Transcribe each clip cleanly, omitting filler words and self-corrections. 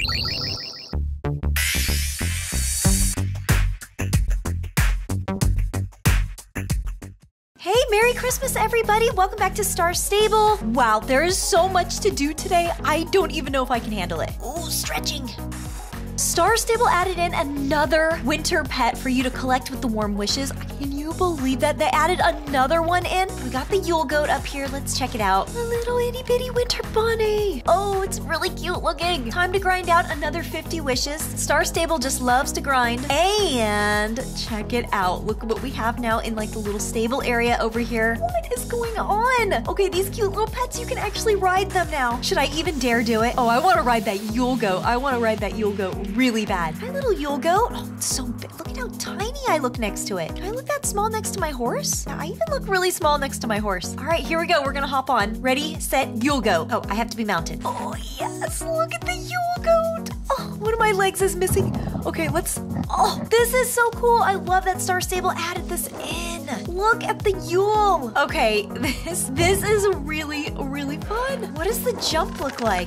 Hey, Merry Christmas, everybody. Welcome back to Star Stable. Wow, there is so much to do today. I don't even know if I can handle it. Ooh, stretching. Star Stable added in another winter pet for you to collect with the warm wishes. Can you believe that? They added another one in. We got the Yule Goat up here. Let's check it out. A little itty bitty winter bunny. Oh, it's really cute looking. Time to grind out another 50 wishes. Star Stable just loves to grind. And check it out. Look at what we have now in like the little stable area over here. What is going on? Okay, these cute little pets, you can actually ride them now. Should I even dare do it? Oh, I want to ride that Yule Goat. I want to ride that Yule Goat really bad. My little Yule Goat. Oh, it's so big. Look at how tiny I look next to it. Do I look that small next to my horse? I even look really small next to my horse. All right, here we go. We're gonna hop on. Ready, set, Yule Goat. Oh, I have to be mounted. Oh, yes. Look at the Yule Goat. Oh, one of my legs is missing. Okay, let's... Oh, this is so cool. I love that Star Stable added this in. Look at the Yule. Okay, this is really, really fun. What does the jump look like?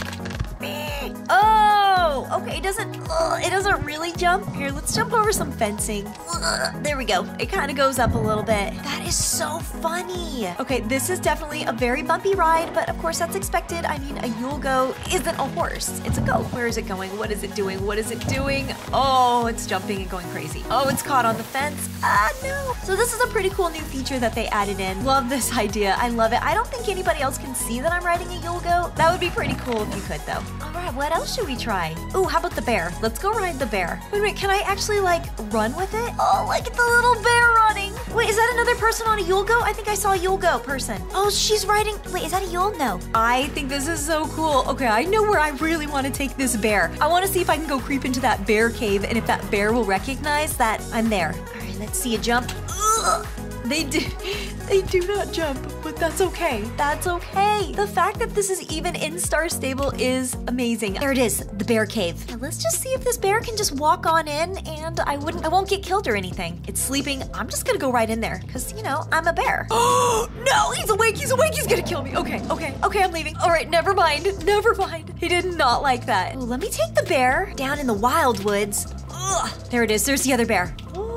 Oh, okay, it doesn't really jump. Here, let's jump over some fencing. There we go. It kind of goes up a little bit. That is so funny. Okay, this is definitely a very bumpy ride, but of course that's expected. I mean, a Yule Goat isn't a horse. It's a goat. Where is it going? What is it doing? What is it doing? Oh, it's jumping and going crazy. Oh, it's caught on the fence. Ah, no. So this is a pretty cool new feature that they added in. Love this idea. I love it. I don't think anybody else can see that I'm riding a Yule Goat. That would be pretty cool if you could, though. All right, what else should we try? Ooh, how about the bear? Let's go ride the bear. Wait, can I actually like run with it? Oh, look at the little bear running. Wait, is that another person on a Yule Goat? I think I saw a Yule Goat person. Oh, she's riding. Wait, is that a Yule? No. I think this is so cool. Okay, I know where I really want to take this bear. I want to see if I can go creep into that bear cave and if that bear will recognize that I'm there. All right, let's see a jump. Ugh. They do not jump, but that's okay. That's okay. The fact that this is even in Star Stable is amazing. There it is, the bear cave. Now let's just see if this bear can just walk on in and I won't get killed or anything. It's sleeping. I'm just gonna go right in there because, you know, I'm a bear. Oh, no, he's awake. He's awake. He's gonna kill me. Okay, I'm leaving. All right, never mind. Never mind. He did not like that. Ooh, let me take the bear down in the wild woods. Ugh, there it is. There's the other bear.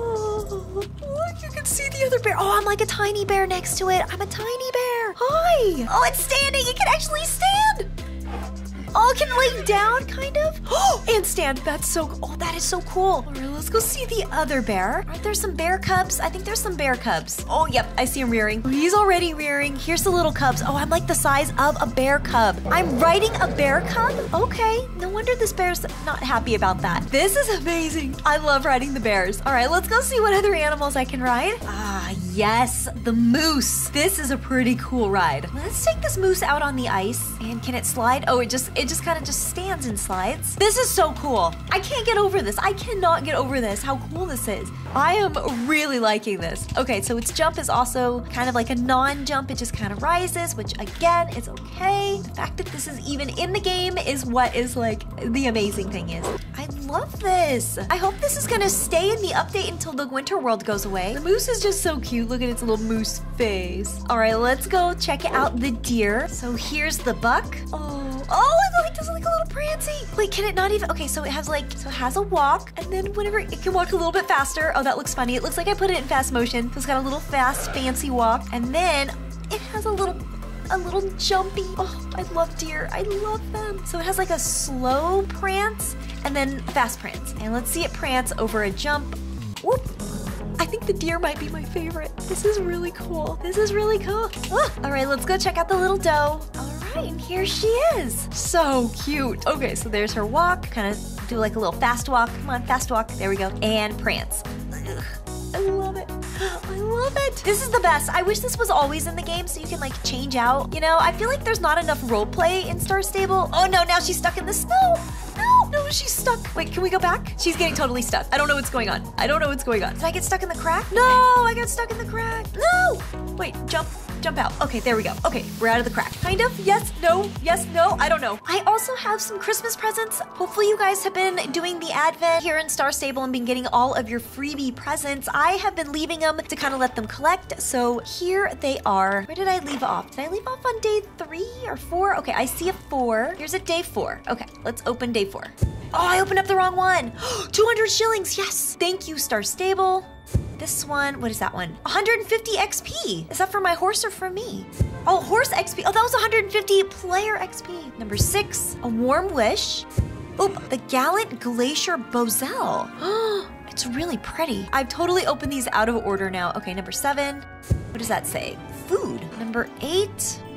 See the other bear. Oh, I'm like a tiny bear next to it. I'm a tiny bear. Hi. Oh, it's standing. It can actually stand. Oh, it can lay down, kind of. Oh, and stand. That's so, oh, that is so cool. All right, let's go see the other bear. Aren't there some bear cubs? I think there's some bear cubs. Oh, yep, I see him rearing. He's already rearing. Here's the little cubs. Oh, I'm like the size of a bear cub. I'm riding a bear cub? Okay, no wonder this bear's not happy about that. This is amazing. I love riding the bears. All right, let's go see what other animals I can ride. Ah, yes, the moose. This is a pretty cool ride. Let's take this moose out on the ice. And can it slide? Oh, it just kind of just stands and slides. This is so cool. I can't get over this. I cannot get over this, how cool this is. I am really liking this. Okay, so its jump is also kind of like a non-jump. It just kind of rises, which again, is okay. The fact that this is even in the game is what is like the amazing thing is. I love this. I hope this is gonna stay in the update until the winter world goes away. The moose is just so cute. Look at its little moose face. All right, let's go check out the deer. So here's the buck. Oh, it does like a little prancy. Wait, can it not even? Okay, so it has a walk, and then whenever it can walk a little bit faster. Oh, that looks funny. It looks like I put it in fast motion. So it's got a little fast, fancy walk, and then it has a little jumpy. Oh, I love deer. I love them. So it has like a slow prance and then a fast prance. And let's see it prance over a jump. Whoop. I think the deer might be my favorite. This is really cool. This is really cool. Oh, all right, let's go check out the little doe. All right, and here she is. So cute. Okay, so there's her walk. Kind of do like a little fast walk. Come on, fast walk. There we go. And prance. Ugh, I love it. I love it. This is the best. I wish this was always in the game so you can like change out. You know, I feel like there's not enough role play in Star Stable. Oh no, now she's stuck in the snow. No, she's stuck. Wait, can we go back? She's getting totally stuck. I don't know what's going on. I don't know what's going on. Did I get stuck in the crack? No, I got stuck in the crack. No. Wait, jump. jump out. Okay, there we go. Okay, we're out of the crack. Kind of, yes, no, I don't know. I also have some Christmas presents. Hopefully you guys have been doing the advent here in Star Stable and been getting all of your freebie presents. I have been leaving them to kind of let them collect. So here they are. Where did I leave off? Did I leave off on day 3 or 4? Okay, I see a 4. Here's a day 4. Okay, let's open day 4. Oh, I opened up the wrong one. 200 shillings, yes. Thank you, Star Stable. This one, what is that one? 150 XP. Is that for my horse or for me? Oh, horse XP. Oh, that was 150 player XP. Number 6, a warm wish. Oop, the Gallant Glacier Bozell. It's really pretty. I've totally opened these out of order now. Okay, number 7. What does that say? Food. Number 8.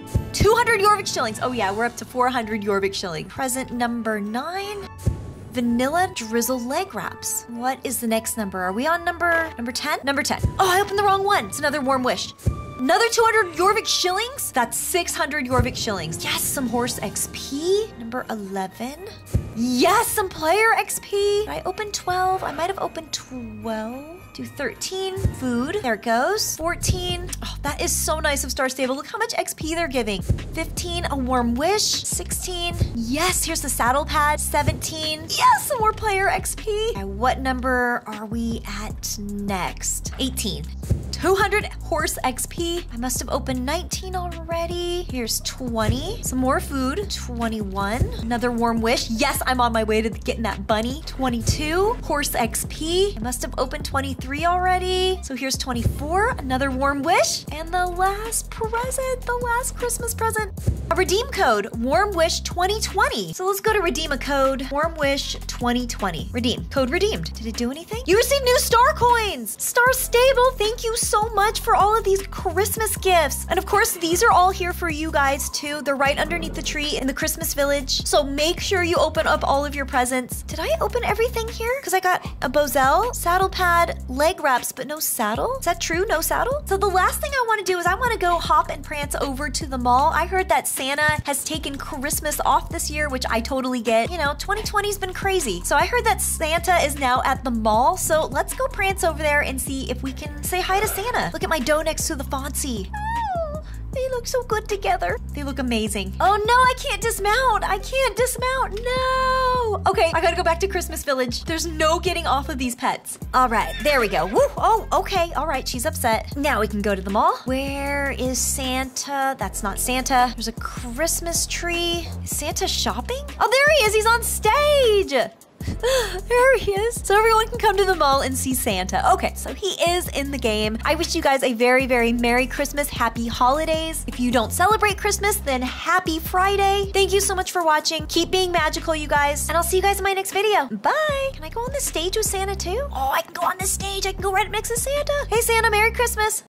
200 Jorvik shillings. Oh yeah, we're up to 400 Jorvik shillings. Present number 9. Vanilla drizzle leg wraps. What is the next number? Are we on number 10? Number 10. Oh, I opened the wrong one. It's another warm wish. Another 200 Jorvik shillings? That's 600 Jorvik shillings. Yes, some horse XP. Number 11. Yes, some player XP. Did I open 12? I might have opened 12. Do 13. Food. There it goes. 14. Oh, that is so nice of Star Stable. Look how much XP they're giving. 15. A warm wish. 16. Yes, here's the saddle pad. 17. Yes, some more player XP. Okay, what number are we at next? 18. 200 horse XP. I must have opened 19 already. Here's 20. Some more food. 21. Another warm wish. Yes, I'm on my way to getting that bunny. 22. Horse XP. I must have opened 23 already. So here's 24. Another warm wish. And the last present, the last Christmas present. A redeem code. Warm wish 2020. So let's go to redeem a code. Warm wish 2020. Redeem. Code redeemed. Did it do anything? You received new star coins. Star Stable, thank you so much for all of these Christmas gifts. And of course, these are all here for you guys too. They're right underneath the tree in the Christmas village. So make sure you open up all of your presents. Did I open everything here? Because I got a Bozell, saddle pad, leg wraps, but no saddle. Is that true? No saddle? So the last thing I want to do is I want to go hop and prance over to the mall. I heard that Santa has taken Christmas off this year, which I totally get. You know, 2020's been crazy. So I heard that Santa is now at the mall. So let's go prance over there and see if we can say hi to Santa. Look at my dough next to the Fonzie. Oh, they look so good together. They look amazing. Oh no, I can't dismount. I can't dismount. No. Okay, I gotta go back to Christmas Village. There's no getting off of these pets. All right, there we go. Woo. Oh, okay. All right, she's upset. Now we can go to the mall. Where is Santa? That's not Santa. There's a Christmas tree. Is Santa shopping? Oh, there he is. He's on stage. There he is. So everyone can come to the mall and see Santa. Okay, so he is in the game. I wish you guys a very, very Merry Christmas, Happy Holidays. If you don't celebrate Christmas, then Happy Friday. Thank you so much for watching. Keep being magical, you guys. And I'll see you guys in my next video. Bye. Can I go on the stage with Santa too? Oh, I can go on the stage. I can go right up next to Santa. Hey, Santa, Merry Christmas.